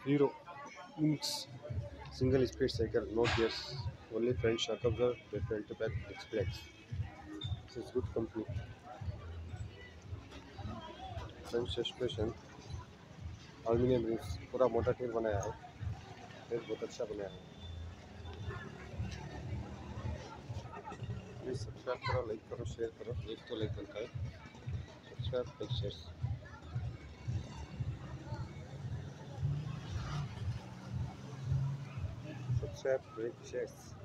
Hero Inks single speed cycle, no gears, only front shock absorber, the front to back disc brakes. This is good company. Front suspension aluminium ribs पूरा मोटा tyre बनाया है। Tyre बहुत अच्छा बनाया है। Please subscribe करो, like करो, शेयर करो। एक तो लाइक बनता है। Subscribe like share. Subscribe like share.